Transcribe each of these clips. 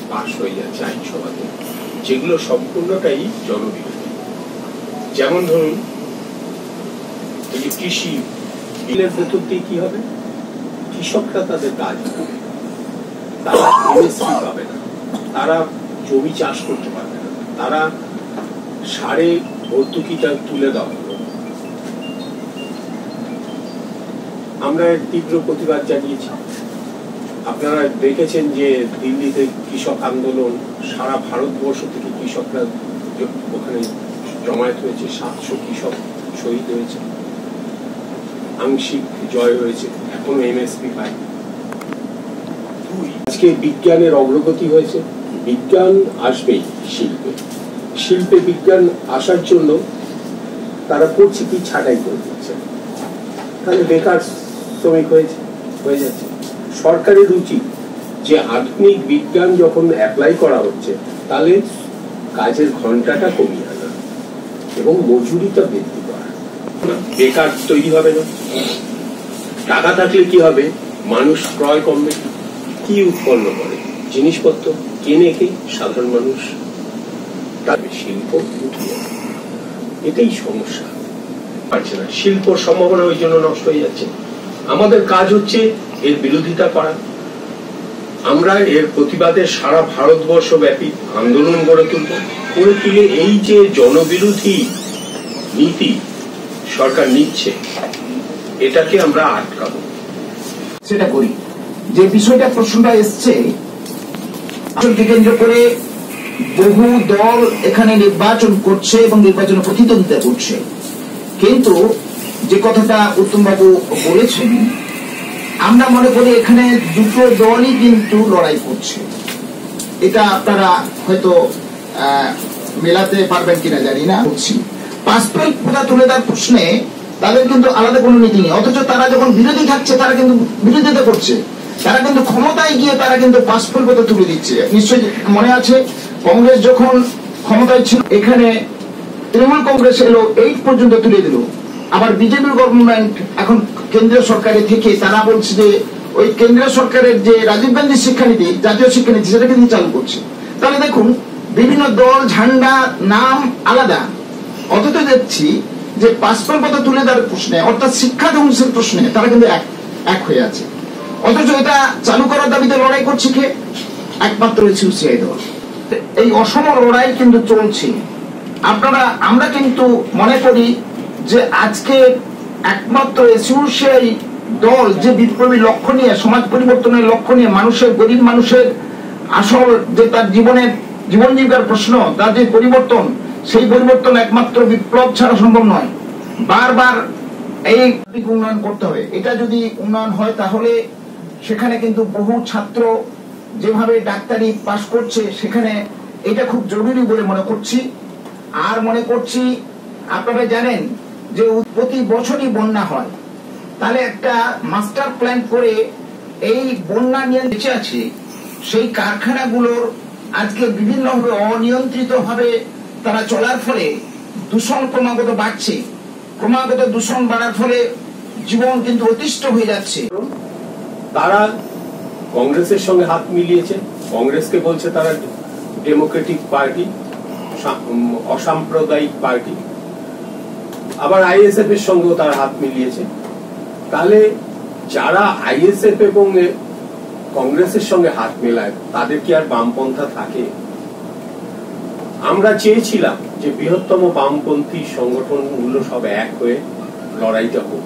পাশ হয়ে যাচ্ছে আইনসভাতে, যেগুলো সম্পূর্ণটাই জনবিরোধী। যেমন ধরুন এই যে কৃষি বিলের ভেতর দিয়ে কি হবে, কৃষকরা তাদের কাজ পাবে, তারা এমএসপি পাবে না, তারা জমি চাষ করতে পারবে না, তারা সারে ভর্তুকিটা তুলে দেওয়া হলো। আমরা তীব্র প্রতিবাদ জানিয়েছি। আপনারা দেখেছেন যে দিল্লিতে কৃষক আন্দোলন, সারা ভারতবর্ষ থেকে কৃষকরা ওখানে জমায়েত হয়েছে, 700 কৃষক শহীদ হয়েছে, আংশিক জয় হয়েছে, এখনো এমএসপি পায়। আজকে বিজ্ঞানের অগ্রগতি হয়েছে, বিজ্ঞান আসবেই শিল্পে, শিল্পে বিজ্ঞান আসার জন্য তারা করছে কি, ছাঁটাই করে দিচ্ছে, তাহলে বেকার শ্রমিক হয়ে যাচ্ছে। সরকারের উচিত যে আধুনিক বিজ্ঞান যখন অ্যাপ্লাই করা হচ্ছে তাহলে কাজের ঘন্টাটা কমিয়ে আনা এবং মজুরিটা বৃদ্ধি করা। বেকার তৈরি হবে না, টাকা থাকলে কি হবে, মানুষ ক্রয় কমবে, কি উৎপন্ন করে, জিনিসপত্র কেনে কে, সাধারণ মানুষ, তবে শিল্প উঠবে, এটাই সমস্যা। পারছে না, শিল্প সম্ভাবনা ওই জন্য নষ্ট হয়ে যাচ্ছে। আমাদের কাজ হচ্ছে এর বিরোধিতা করা, আমরা এর প্রতিবাদে সারা ভারতবর্ষ ব্যাপী আন্দোলন গড়ে তুলে এই যে জনবিরোধী নীতি সরকার নিচ্ছে, এটাকে আমরা আটকাবো, সেটা করি। যে বিষয়টা প্রশ্নটা এসছে, কেন্দ্র করে বহু দল এখানে নির্বাচন করছে এবং নির্বাচনে প্রতিদ্বন্দ্বিতা করছে, কিন্তু যে কথাটা উত্তমবাবু বলেছেন, আমরা মনে করি এখানে দুটো দলই কিন্তু লড়াই করছে। এটা আপনারা হয়তো মেলাতে পারবেন কিনা জানি না। পাসপোর্ট কোটা তুলে দেওয়ার প্রশ্নে তাদের কিন্তু আলাদা কোনো নীতি নেই, অথচ তারা যখন বিরোধী থাকছে তারা কিন্তু বিরোধিতা করছে, তারা কিন্তু ক্ষমতায় গিয়ে তারা কিন্তু পাসপোর্ট কোটা তুলে দিচ্ছে। নিশ্চয়ই মনে আছে কংগ্রেস যখন ক্ষমতায় ছিল, এখানে তৃণমূল কংগ্রেস এলো 8 পর্যন্ত তুলে দিল, আবার বিজেপির গভর্নমেন্ট এখন কেন্দ্রীয় সরকারে থেকে তারা বলছে যে ওই কেন্দ্রীয় সরকারের যে রাজীব গান্ধী শিক্ষানীতি, জাতীয় শিক্ষানীতি, সেটা কিন্তু চালু করছে। তাহলে দেখুন বিভিন্ন দল, ঝান্ডা, নাম আলাদা, অথচ দেখছি যে পাসপোর্ট কথা তুলে দেওয়ার প্রশ্নে, অর্থাৎ শিক্ষা ধ্বংসের প্রশ্নে তারা কিন্তু এক হয়ে আছে। অথচ এটা চালু করার দাবিতে লড়াই করছে কে? একমাত্র সিপিআই দল। এই অসম লড়াই কিন্তু চলছে। আমরা কিন্তু মনে করি যে আজকে একমাত্র সিপিআই দল যে বিপ্লবী লক্ষ্য নিয়ে, সমাজ পরিবর্তনের লক্ষ্য নিয়ে, গরিব মানুষের আসল যে তার জীবন জীবিকার প্রশ্ন, তার যে পরিবর্তন, সেই পরিবর্তন একমাত্র বিপ্লব ছাড়া সম্ভব নয়। বারবার এই উন্নয়ন করতে হবে। এটা যদি উন্নয়ন হয় তাহলে সেখানে কিন্তু বহু ছাত্র যেভাবে ডাক্তারি পাশ করছে, সেখানে এটা খুব জরুরি বলে মনে করছি। আর মনে করছি, আপনারা জানেন যে প্রতি বছরই বন্যা হয়, তাহলে একটা মাস্টার প্ল্যান করে এই বন্যা নিয়ে বেঁচে আছে সেই কারখানাগুলোর আজকে বিভিন্নভাবে অনিয়ন্ত্রিত ভাবে তারা চলার ফলে দূষণ ক্রমাগত বাড়ছে, ক্রমাগত দূষণ বাড়ার ফলে জীবন কিন্তু অতিষ্ঠ হয়ে যাচ্ছে। তারা কংগ্রেসের সঙ্গে হাত মিলিয়েছে, কংগ্রেসকে বলছে তারা ডেমোক্রেটিক পার্টি, অসাম্প্রদায়িক পার্টি, আবার আইএসএফ এর সঙ্গেও তারা হাত মিলিয়েছে। তাহলে যারা আইএসএফ এবং কংগ্রেসের সঙ্গে হাত মেলায় তাদের কি আর বামপন্থা থাকে? আমরা চেয়েছিলাম যে বৃহত্তম বামপন্থী সংগঠনগুলো সব এক হয়ে লড়াইটা হোক।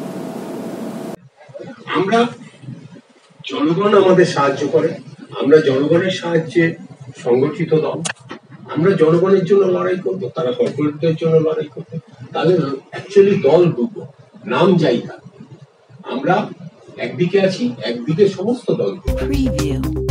আমরা জনগণ আমাদের সাহায্য করে, আমরা জনগণের সাহায্যে সংগঠিত দল, আমরা জনগণের জন্য লড়াই করবো, তারা কর্পোরেটদের জন্য লড়াই করবে। তাহলে অ্যাকচুয়ালি দল দুটো, নাম যাই থাক, আমরা একদিকে আছি, একদিকে সমস্ত দল।